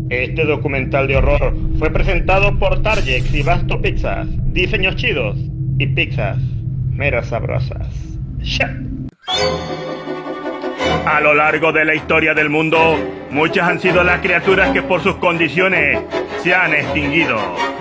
Este documental de horror fue presentado por Targex y Basto Pizzas. Diseños chidos y pizzas meras sabrosas. ¡Sha! A lo largo de la historia del mundo, muchas han sido las criaturas que por sus condiciones se han extinguido.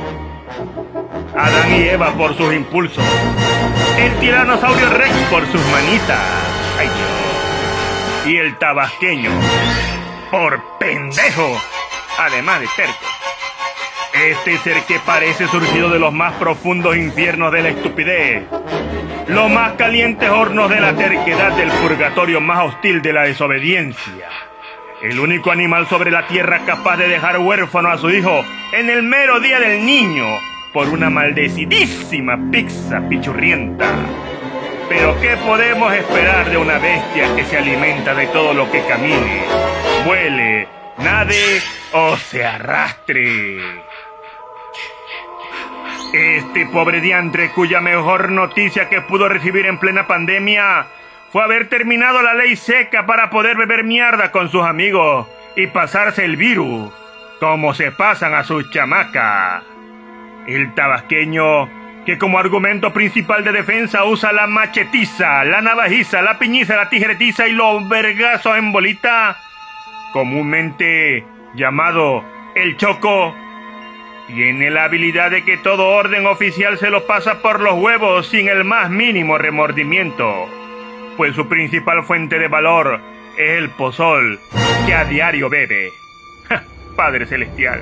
Adán y Eva por sus impulsos, el tiranosaurio Rex por sus manitas, ¡ay Dios!, y el tabasqueño por pendejo, además de terco. Este ser que parece surgido de los más profundos infiernos de la estupidez, los más calientes hornos de la terquedad, del purgatorio más hostil de la desobediencia. El único animal sobre la tierra capaz de dejar huérfano a su hijo en el mero día del niño por una maldecidísima pizza pichurrienta. Pero ¿qué podemos esperar de una bestia que se alimenta de todo lo que camine, vuele, nade o se arrastre? Este pobre diantre, cuya mejor noticia que pudo recibir en plena pandemia fue haber terminado la ley seca para poder beber mierda con sus amigos y pasarse el virus, como se pasan a sus chamacas. El tabasqueño, que como argumento principal de defensa usa la machetiza, la navajiza, la piñiza, la tijeretiza y los vergazos en bolita, comúnmente llamado el Choco, tiene la habilidad de que todo orden oficial se lo pasa por los huevos sin el más mínimo remordimiento, pues su principal fuente de valor es el pozol que a diario bebe. ¡Ja! Padre Celestial.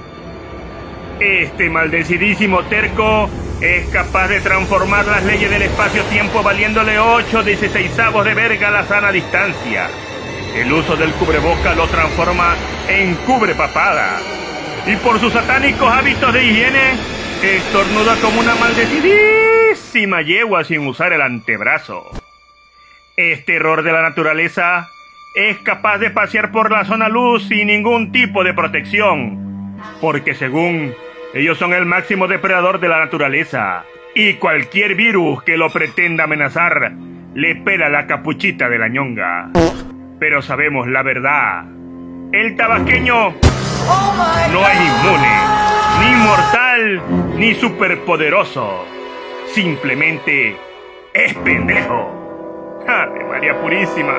Este maldecidísimo terco es capaz de transformar las leyes del espacio-tiempo valiéndole 8/16 de verga a la sana distancia. El uso del cubreboca lo transforma en cubrepapada. Y por sus satánicos hábitos de higiene, estornuda como una maldecidísima yegua sin usar el antebrazo. Este error de la naturaleza es capaz de pasear por la zona luz sin ningún tipo de protección, porque según ellos son el máximo depredador de la naturaleza, y cualquier virus que lo pretenda amenazar le pela la capuchita de la ñonga. Pero sabemos la verdad: el tabasqueño no es inmune, ni inmortal, ni superpoderoso. Simplemente es pendejo. ¡Ave María Purísima!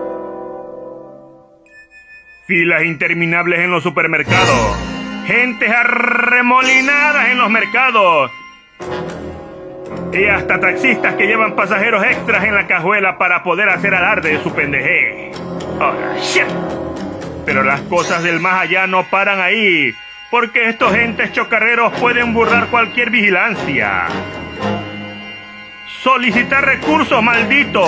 Filas interminables en los supermercados, gentes arremolinadas en los mercados, y hasta taxistas que llevan pasajeros extras en la cajuela para poder hacer alarde de su pendejez. Oh, shit. Pero las cosas del más allá no paran ahí, porque estos gentes chocarreros pueden burlar cualquier vigilancia, solicitar recursos malditos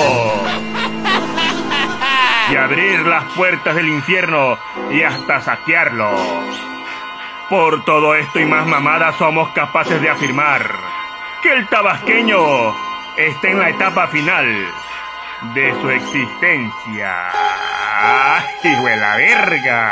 y abrir las puertas del infierno y hasta saquearlo. Por todo esto y más mamadas somos capaces de afirmar que el tabasqueño está en la etapa final de su existencia. ¡Hijo de la verga!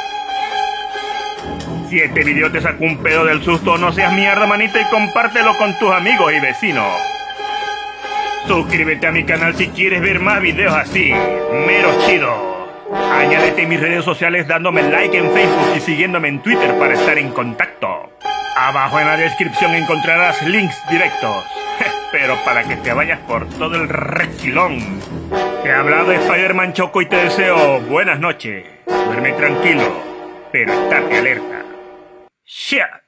Si este video te sacó un pedo del susto, no seas mierda, manita, y compártelo con tus amigos y vecinos. Suscríbete a mi canal si quieres ver más videos así, mero chido. Añádete en mis redes sociales dándome like en Facebook y siguiéndome en Twitter para estar en contacto. Abajo en la descripción encontrarás links directos. Pero para que te vayas por todo el refilón. Te ha hablado Spider-Man Choco y te deseo buenas noches. Duerme tranquilo, pero estate alerta. ¡Shit!